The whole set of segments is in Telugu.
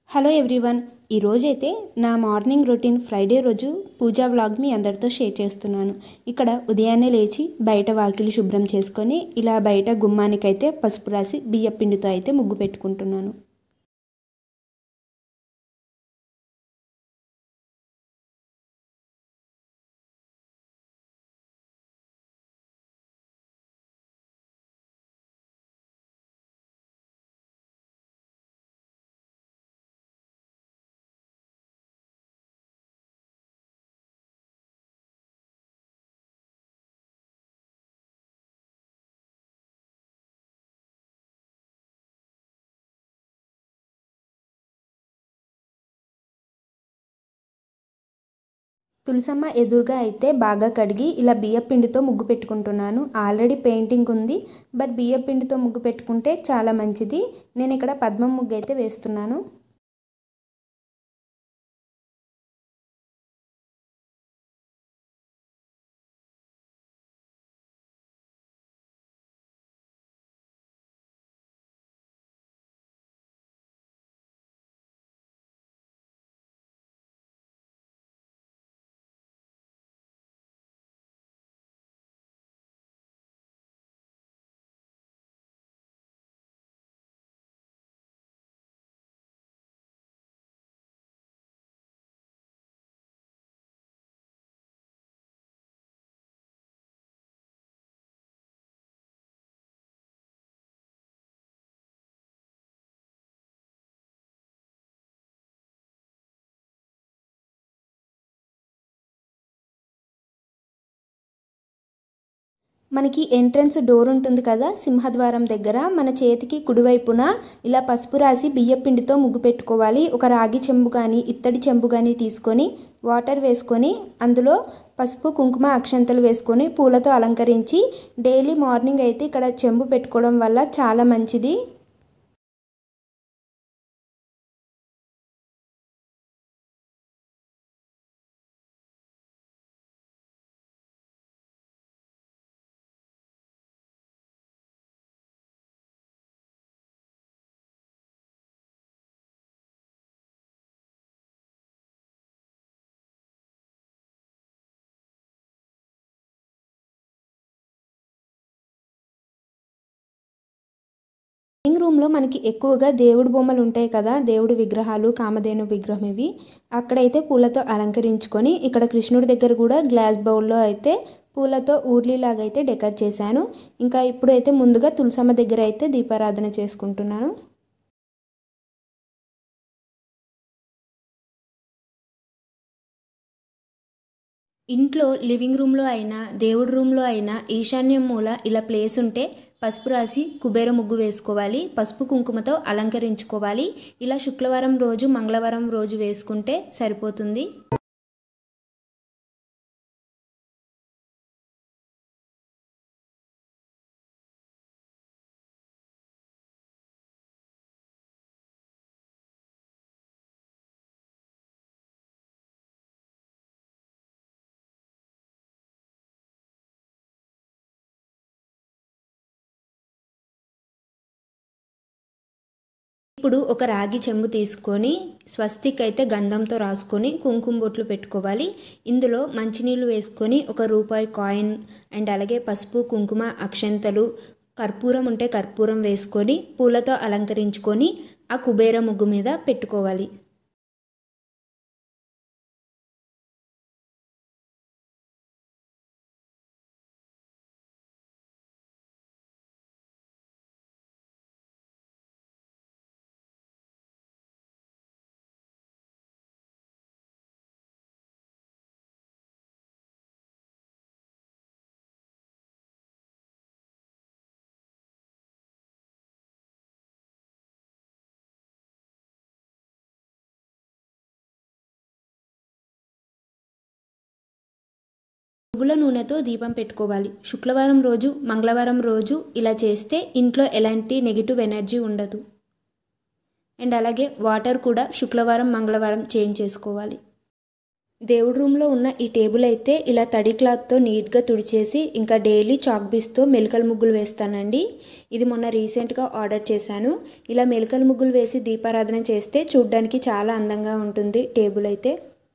హలో ఎవ్రీవన్, ఈరోజైతే నా మార్నింగ్ రొటీన్ ఫ్రైడే రోజు పూజా వ్లాగ్ మీ అందరితో షేర్ చేస్తున్నాను. ఇక్కడ ఉదయాన్నే లేచి బయట వాకిలి శుభ్రం చేసుకొని ఇలా బయట గుమ్మానికైతే పసుపు రాసి బియ్య పిండితో అయితే ముగ్గు పెట్టుకుంటున్నాను. తులసమ్మ ఎదురుగా అయితే బాగా కడిగి ఇలా బియ్య పిండితో ముగ్గు పెట్టుకుంటున్నాను. ఆల్రెడీ పెయింటింగ్ ఉంది, బట్ బియ్య పిండితో ముగ్గు పెట్టుకుంటే చాలా మంచిది. నేను ఇక్కడ పద్మం ముగ్గు అయితే వేస్తున్నాను. మనకి ఎంట్రన్స్ డోర్ ఉంటుంది కదా, సింహద్వారం దగ్గర మన చేతికి కుడివైపున ఇలా పసుపు రాసి బియ్య పిండితో ముగ్గు పెట్టుకోవాలి. ఒక రాగి చెంబు కానీ ఇత్తడి చెంబు కానీ తీసుకొని వాటర్ వేసుకొని అందులో పసుపు కుంకుమ అక్షంతలు వేసుకొని పూలతో అలంకరించి డైలీ మార్నింగ్ అయితే ఇక్కడ చెంబు పెట్టుకోవడం వల్ల చాలా మంచిది. లివింగ్ రూమ్లో మనకి ఎక్కువగా దేవుడి బొమ్మలు ఉంటాయి కదా, దేవుడి విగ్రహాలు, కామధేను విగ్రహం ఇవి అక్కడైతే పూలతో అలంకరించుకొని ఇక్కడ కృష్ణుడి దగ్గర కూడా గ్లాస్ బౌల్లో అయితే పూలతో ఊర్లీలాగా అయితే డెకర్ చేశాను. ఇంకా ఇప్పుడైతే ముందుగా తులసమ్మ దగ్గర అయితే దీపారాధన చేసుకుంటున్నాను. ఇంట్లో లివింగ్ రూమ్లో అయినా దేవుడి రూమ్లో అయినా ఈశాన్యం మూల ఇలా ప్లేస్ ఉంటే పసుపు రాసి కుబేర ముగ్గు వేసుకోవాలి. పసుపు కుంకుమతో అలంకరించుకోవాలి. ఇలా శుక్రవారం రోజు మంగళవారం రోజు వేసుకుంటే సరిపోతుంది. ఇప్పుడు ఒక రాగి చెంబు తీసుకొని స్వస్తిక్ అయితే గంధంతో రాసుకొని కుంకుమ బొట్లు పెట్టుకోవాలి. ఇందులో మంచినీళ్ళు వేసుకొని ఒక రూపాయి కాయిన్ అండ్ అలాగే పసుపు కుంకుమ అక్షంతలు, కర్పూరం ఉంటే కర్పూరం వేసుకొని పూలతో అలంకరించుకొని ఆ కుబేర ముగ్గు మీద పెట్టుకోవాలి. నువ్వుల నూనెతో దీపం పెట్టుకోవాలి. శుక్రవారం రోజు మంగళవారం రోజు ఇలా చేస్తే ఇంట్లో ఎలాంటి నెగిటివ్ ఎనర్జీ ఉండదు. అండ్ అలాగే వాటర్ కూడా శుక్రవారం మంగళవారం చేంజ్ చేసుకోవాలి. దేవుడి రూమ్లో ఉన్న ఈ టేబుల్ అయితే ఇలా తడి క్లాత్తో నీట్గా తుడిచేసి ఇంకా డైలీ చాక్ పీస్తో మెలికల ముగ్గులు వేస్తానండి. ఇది మొన్న రీసెంట్గా ఆర్డర్ చేశాను. ఇలా మెలికల ముగ్గులు వేసి దీపారాధన చేస్తే చూడ్డానికి చాలా అందంగా ఉంటుంది టేబుల్ అయితే.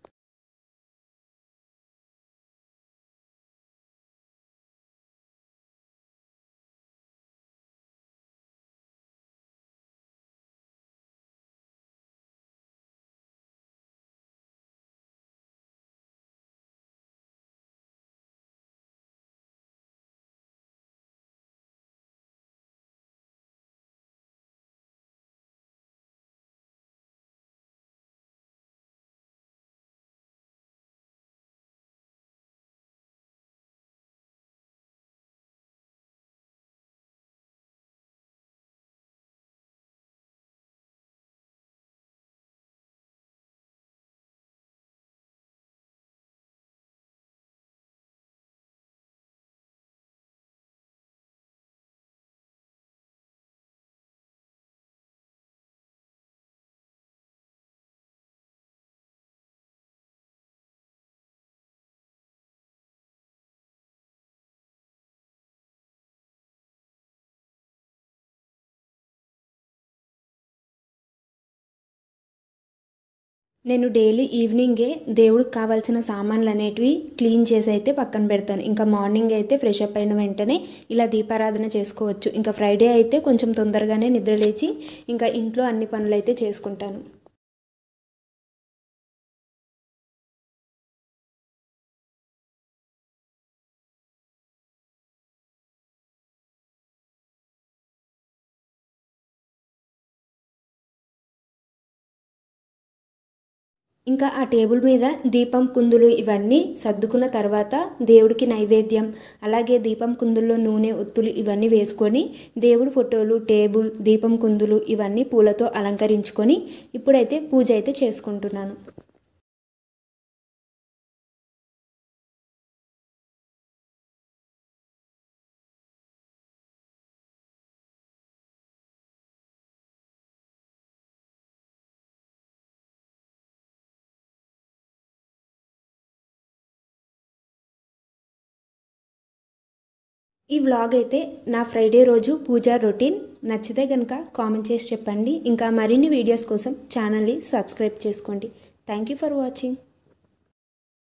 నేను డైలీ ఈవినింగే దేవుడికి కావాల్సిన సామాన్లు అనేటివి క్లీన్ చేసి అయితే పక్కన పెడతాను. ఇంకా మార్నింగ్ అయితే ఫ్రెష్ అప్ అయిన వెంటనే ఇలా దీపారాధన చేసుకోవచ్చు. ఇంకా ఫ్రైడే అయితే కొంచెం తొందరగానే నిద్రలేచి ఇంకా ఇంట్లో అన్ని పనులు అయితే చేసుకుంటాను. ఇంకా ఆ టేబుల్ మీద దీపం కుందులు ఇవన్నీ సర్దుకున్న తర్వాత దేవుడికి నైవేద్యం, అలాగే దీపం కుందుల్లో నూనె ఒత్తులు ఇవన్నీ వేసుకొని దేవుడి ఫోటోలు, టేబుల్, దీపం కుందులు ఇవన్నీ పూలతో అలంకరించుకొని ఇప్పుడైతే పూజ అయితే చేసుకుంటున్నాను. ఈ వ్లాగ్ అయితే నా ఫ్రైడే రోజు పూజా రొటీన్. నచ్చితే కనుక కామెంట్ చేసి చెప్పండి. ఇంకా మరిన్ని వీడియోస్ కోసం ఛానల్ని సబ్స్క్రైబ్ చేసుకోండి. Thank you for watching.